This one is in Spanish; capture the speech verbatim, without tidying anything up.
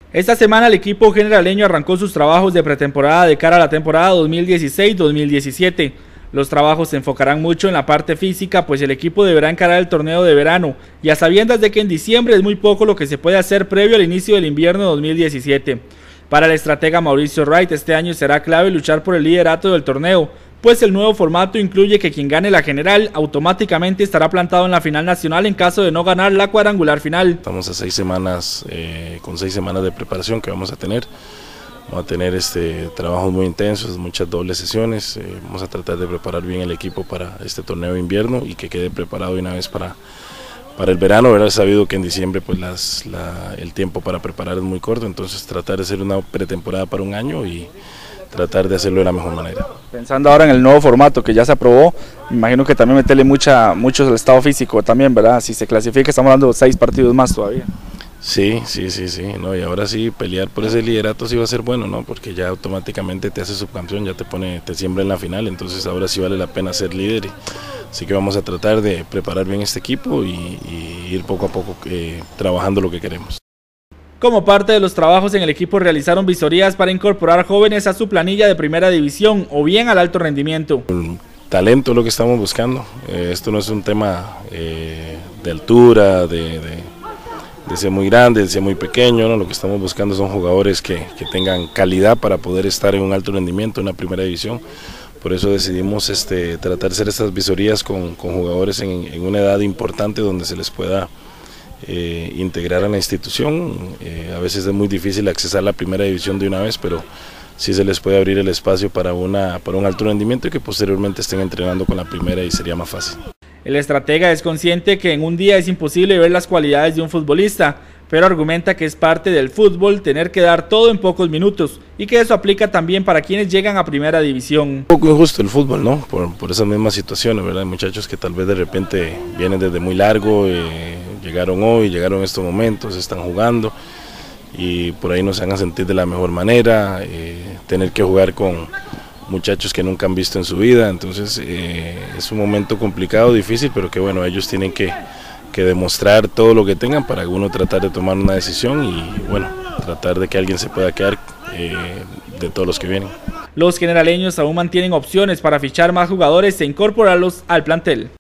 Esta semana el equipo generaleño arrancó sus trabajos de pretemporada de cara a la temporada dos mil dieciséis dos mil diecisiete. Los trabajos se enfocarán mucho en la parte física, pues el equipo deberá encarar el torneo de verano, y a sabiendas de que en diciembre es muy poco lo que se puede hacer previo al inicio del invierno dos mil diecisiete. Para el estratega Mauricio Wright, este año será clave luchar por el liderato del torneo, pues el nuevo formato incluye que quien gane la general automáticamente estará plantado en la final nacional en caso de no ganar la cuadrangular final. Estamos a seis semanas, eh, con seis semanas de preparación que vamos a tener. Vamos a tener este, trabajos muy intensos, muchas dobles sesiones. Eh, vamos a tratar de preparar bien el equipo para este torneo de invierno y que quede preparado de una vez para, para el verano. Haber sabido que en diciembre pues las, la, el tiempo para preparar es muy corto, entonces tratar de hacer una pretemporada para un año y tratar de hacerlo de la mejor manera. Pensando ahora en el nuevo formato que ya se aprobó, me imagino que también meterle mucha, mucho el estado físico también, ¿verdad? Si se clasifica estamos dando seis partidos más todavía. Sí, sí, sí, sí, no, y ahora sí pelear por ese liderato sí va a ser bueno, ¿no? Porque ya automáticamente te hace subcampeón, ya te pone, te siembra en la final, entonces ahora sí vale la pena ser líder. Y, así que vamos a tratar de preparar bien este equipo y, y ir poco a poco eh, trabajando lo que queremos. Como parte de los trabajos en el equipo realizaron visorías para incorporar jóvenes a su planilla de primera división o bien al alto rendimiento. El talento es lo que estamos buscando, eh, esto no es un tema eh, de altura, de, de, de ser muy grande, de ser muy pequeño, ¿no? Lo que estamos buscando son jugadores que, que tengan calidad para poder estar en un alto rendimiento en la primera división. Por eso decidimos este, tratar de hacer estas visorías con, con jugadores en, en una edad importante donde se les pueda Eh, integrar a la institución. Eh, a veces es muy difícil accesar a la primera división de una vez, pero sí se les puede abrir el espacio para, una, para un alto rendimiento y que posteriormente estén entrenando con la primera y sería más fácil. El estratega es consciente que en un día es imposible ver las cualidades de un futbolista, pero argumenta que es parte del fútbol tener que dar todo en pocos minutos y que eso aplica también para quienes llegan a primera división. Un poco injusto el fútbol, ¿no? Por, por esas mismas situaciones, ¿verdad? Hay muchachos que tal vez de repente vienen desde muy largo, eh, llegaron hoy, llegaron en estos momentos, están jugando y por ahí no se van a sentir de la mejor manera, eh, tener que jugar con muchachos que nunca han visto en su vida, entonces eh, es un momento complicado, difícil, pero que bueno, ellos tienen que, que demostrar todo lo que tengan para uno tratar de tomar una decisión y bueno, tratar de que alguien se pueda quedar eh, de todos los que vienen. Los generaleños aún mantienen opciones para fichar más jugadores e incorporarlos al plantel.